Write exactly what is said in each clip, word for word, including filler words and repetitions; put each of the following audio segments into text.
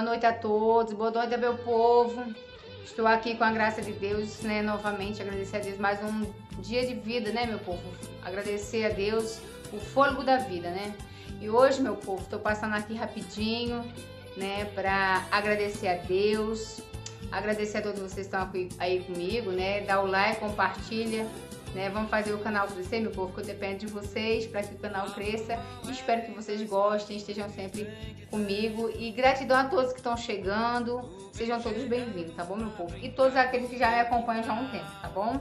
Boa noite a todos, boa noite meu povo. Estou aqui com a graça de Deus, né, novamente agradecer a Deus mais um dia de vida, né, meu povo? Agradecer a Deus o fôlego da vida, né? E hoje, meu povo, estou passando aqui rapidinho, né, para agradecer a Deus, agradecer a todos vocês que estão aqui, aí comigo, né? Dá o like, compartilha, né? Vamos fazer o canal crescer, meu povo, que eu dependo de vocês para que o canal cresça. Espero que vocês gostem, estejam sempre comigo. E gratidão a todos que estão chegando, sejam todos bem-vindos, tá bom, meu povo? E todos aqueles que já me acompanham já há um tempo, tá bom?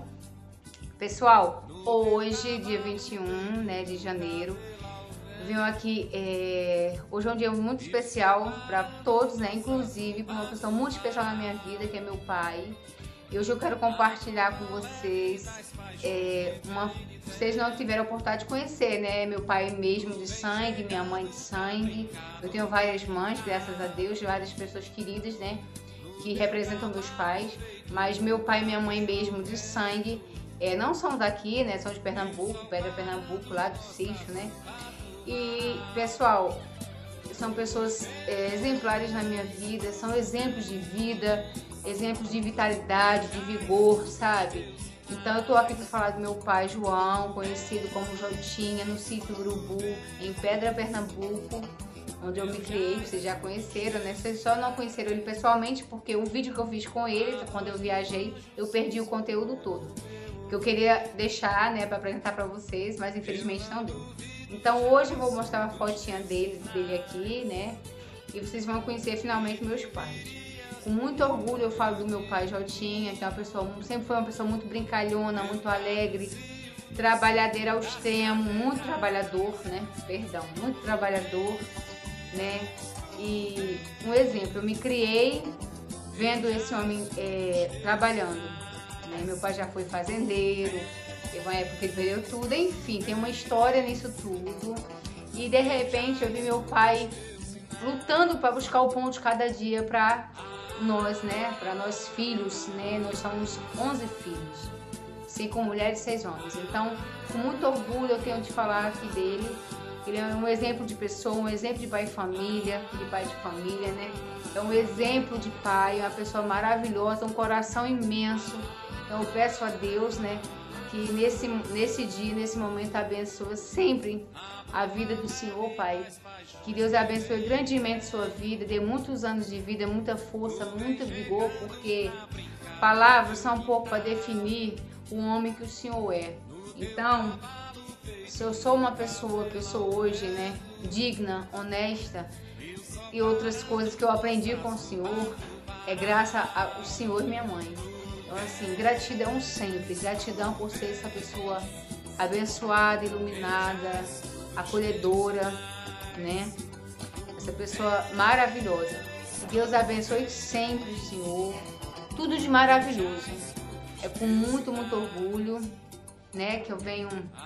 Pessoal, hoje, dia vinte e um, né, de janeiro, venho aqui, é... hoje é um dia muito especial para todos, né, inclusive para uma pessoa muito especial na minha vida, que é meu pai. E hoje eu quero compartilhar com vocês, é, uma... vocês não tiveram a oportunidade de conhecer, né, meu pai mesmo de sangue, minha mãe de sangue. Eu tenho várias mães, graças a Deus, várias pessoas queridas, né, que representam meus pais, mas meu pai e minha mãe mesmo de sangue, é, não são daqui, né, são de Pernambuco, Pedra Pernambuco, lá do sítio, né. E, pessoal, são pessoas é, exemplares na minha vida, são exemplos de vida, exemplos de vitalidade, de vigor, sabe? Então eu tô aqui para falar do meu pai João, conhecido como Jotinha, no sítio Urubu, em Pedra Pernambuco, onde eu me criei. Vocês já conheceram, né? Vocês só não conheceram ele pessoalmente porque o vídeo que eu fiz com ele, quando eu viajei, eu perdi o conteúdo todo que eu queria deixar, né, para apresentar para vocês, mas infelizmente não deu. Então hoje eu vou mostrar uma fotinha dele, dele aqui, né, e vocês vão conhecer finalmente meus pais. Com muito orgulho eu falo do meu pai Jotinha, que é uma pessoa, sempre foi uma pessoa muito brincalhona, muito alegre, trabalhadeira ao extremo, muito trabalhador, né, perdão, muito trabalhador, né, e um exemplo, eu me criei vendo esse homem é, trabalhando. Meu pai já foi fazendeiro, teve uma época que ele perdeu tudo, enfim, tem uma história nisso tudo. E de repente eu vi meu pai lutando para buscar o pão de cada dia para nós, né? Para nós filhos, né? Nós somos onze filhos, cinco mulheres e seis homens. Então, com muito orgulho eu tenho de falar aqui dele. Ele é um exemplo de pessoa, um exemplo de pai e família, de pai de família, né? É um exemplo de pai, uma pessoa maravilhosa, um coração imenso. Então eu peço a Deus, né, que nesse, nesse dia, nesse momento, abençoe sempre a vida do Senhor, Pai. Que Deus abençoe grandemente sua vida, dê muitos anos de vida, muita força, muito vigor, porque palavras são um pouco para definir o homem que o Senhor é. Então, se eu sou uma pessoa que eu sou hoje, né, digna, honesta, e outras coisas que eu aprendi com o Senhor, é graças ao Senhor e minha mãe. Então, assim, gratidão sempre, gratidão por ser essa pessoa abençoada, iluminada, acolhedora, né? Essa pessoa maravilhosa. Que Deus abençoe sempre, Senhor. Tudo de maravilhoso. É com muito, muito orgulho, né, que eu venho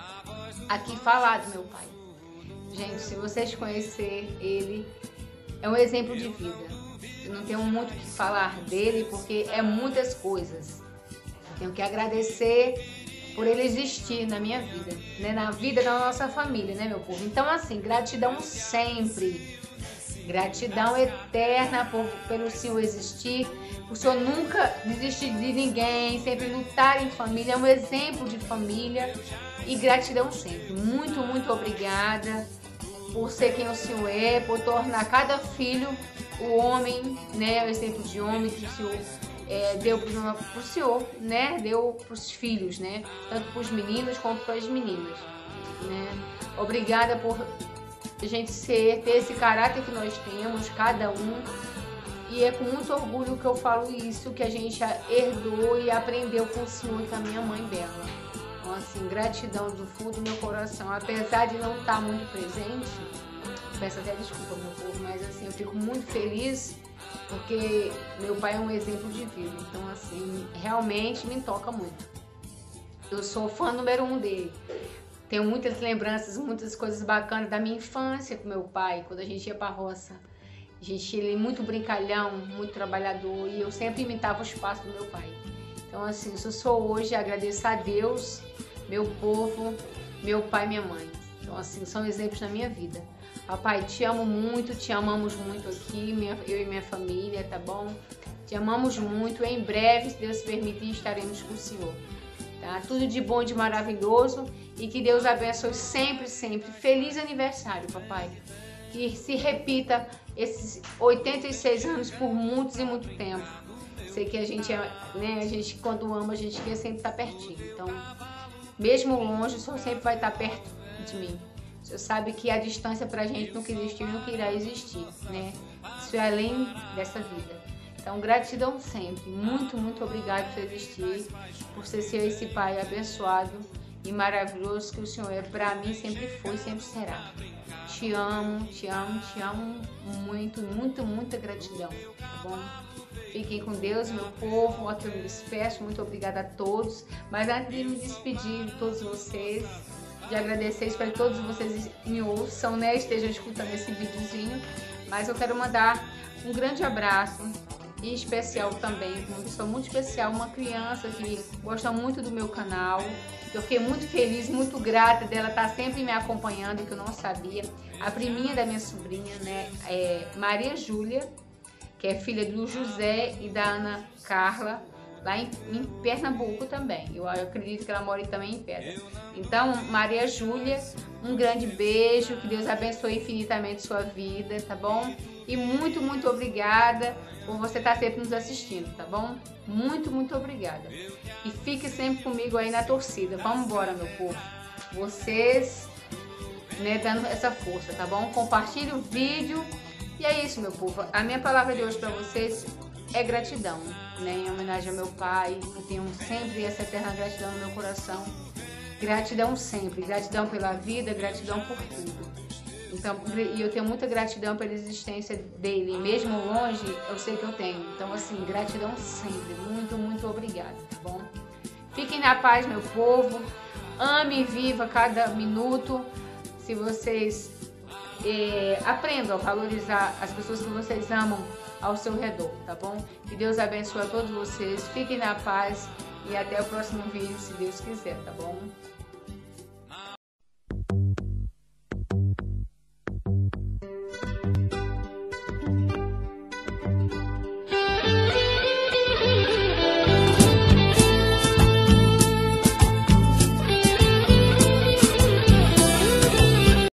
aqui falar do meu pai. Gente, se vocês conhecerem ele, é um exemplo de vida. Eu não tenho muito o que falar dele, porque é muitas coisas. Eu tenho que agradecer por ele existir na minha vida, né? Na vida da nossa família, né, meu povo? Então, assim, gratidão sempre. Gratidão eterna por, pelo Senhor existir, por o Senhor nunca desistir de ninguém, sempre lutar em família, é um exemplo de família. E gratidão sempre. Muito, muito obrigada por ser quem o Senhor é, por tornar cada filho o homem, né, o exemplo de homem que o Senhor é, deu para o Senhor, né, deu para os filhos, né, tanto para os meninos quanto para as meninas, né. Obrigada por a gente ser, ter esse caráter que nós temos, cada um, e é com muito orgulho que eu falo isso, que a gente herdou e aprendeu com o Senhor e com a minha mãe Bela. Então, assim, gratidão do fundo do meu coração, apesar de não estar muito presente. Peço até desculpa, meu povo, mas assim, eu fico muito feliz porque meu pai é um exemplo de vida. Então, assim, realmente me toca muito. Eu sou fã número um dele. Tenho muitas lembranças, muitas coisas bacanas da minha infância com meu pai, quando a gente ia pra roça. A gente, ele é muito brincalhão, muito trabalhador, e eu sempre imitava os passos do meu pai. Então, assim, se eu sou hoje, agradeço a Deus, meu povo, meu pai e minha mãe. Então, assim, são exemplos na minha vida. Papai, te amo muito, te amamos muito aqui, minha, eu e minha família, tá bom? Te amamos muito. Em breve, se Deus permitir, estaremos com o Senhor. Tá? Tudo de bom, de maravilhoso. E que Deus abençoe sempre, sempre. Feliz aniversário, papai. Que se repita esses oitenta e seis anos por muitos e muito tempo. Sei que a gente, é, né, a gente quando ama, a gente quer sempre estar pertinho. Então, mesmo longe, o Senhor sempre vai estar perto de mim. O Senhor sabe que a distância pra gente nunca existiu e nunca irá existir, né? Isso é além dessa vida. Então, gratidão sempre. Muito, muito obrigado por existir, por ser esse pai abençoado e maravilhoso que o Senhor é para mim, sempre foi e sempre será. Te amo, te amo, te amo muito, muito, muita gratidão, tá bom? Fiquem com Deus, meu povo. Aqui eu me despeço. Muito obrigada a todos. Mas antes de me despedir de todos vocês, de agradecer, espero que todos vocês me ouçam, né? Estejam escutando esse videozinho. Mas eu quero mandar um grande abraço, em especial também, uma pessoa muito especial, uma criança que gosta muito do meu canal. Eu fiquei muito feliz, muito grata dela estar sempre me acompanhando, que eu não sabia. A priminha da minha sobrinha, né, é Maria Júlia, que é filha do José e da Ana Carla, lá em, em Pernambuco também. Eu acredito que ela mora também em Pedra. Então, Maria Júlia, um grande beijo, que Deus abençoe infinitamente sua vida, tá bom? E muito, muito obrigada por você estar sempre nos assistindo, tá bom? Muito, muito obrigada. E fique sempre comigo aí na torcida. Vamos embora, meu povo. Vocês, né, dando essa força, tá bom? Compartilhe o vídeo. E é isso, meu povo. A minha palavra de hoje para vocês é gratidão, né? Em homenagem ao meu pai, que tenho sempre essa eterna gratidão no meu coração. Gratidão sempre. Gratidão pela vida, gratidão por tudo. Então, e eu tenho muita gratidão pela existência dele, mesmo longe, eu sei que eu tenho. Então, assim, gratidão sempre. Muito, muito obrigada, tá bom? Fiquem na paz, meu povo. Ame e viva cada minuto. Se vocês é, aprendam a valorizar as pessoas que vocês amam ao seu redor, tá bom? Que Deus abençoe a todos vocês. Fiquem na paz e até o próximo vídeo, se Deus quiser, tá bom?